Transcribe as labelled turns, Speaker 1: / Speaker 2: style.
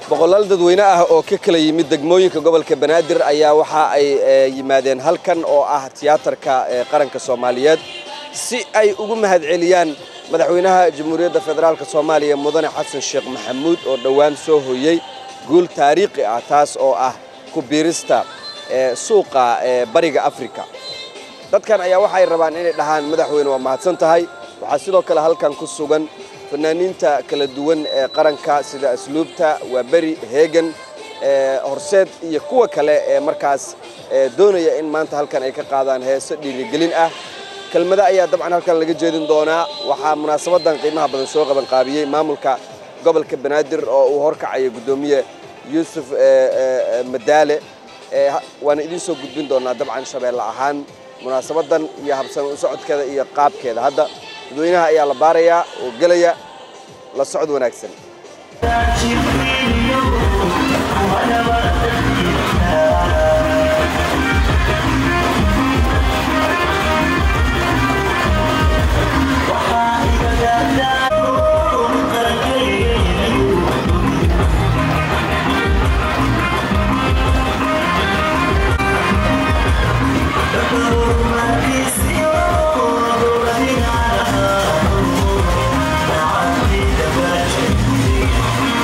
Speaker 1: boqolaal dadweyne ah oo ka kala yimid degmooyinka gobolka Banaadir ayaa waxa ay yimaadeen halkan oo ah tiyaatarka qaranka Soomaaliyeed si ay ugu mahadceliyaan madaxweynaha Jamhuuriyadda Federaalka Soomaaliya Mudane Xasan Sheekh Maxamuud oo dhawaan soo hooyay guul taariikhi ah taas oo ah ku biirista suuqa bariga Afrika. dadkan ayaa waxay rabaan inay dhahaan madaxweyne waa mahadsan tahay. waxaa sidoo kale halkan ku sugan fanaaniinta kala duwan ee qaranka sida asluubta waa bari heegan horseed iyo kuwa kale ee markaas doonaya in maanta halkan ay ka qaadaan heeso dhiirigelin ah. kelmada ayaa dabcan halkan laga jeedin doonaa. waxaa munaasabadan qiimaha badan soo qaban qaabiyay maamulka gobolka Banaadir oo uu horkacay gudoomiye Yuusuf Madaale. waana idin soo gudbin doonaa dabcan shabeelle ahaan munaasabadan iyo habsan u socodkeeda iyo qaabkeeda. hadda dadweynaha ayaa la baarayaa oo galaya la socod wanaagsan.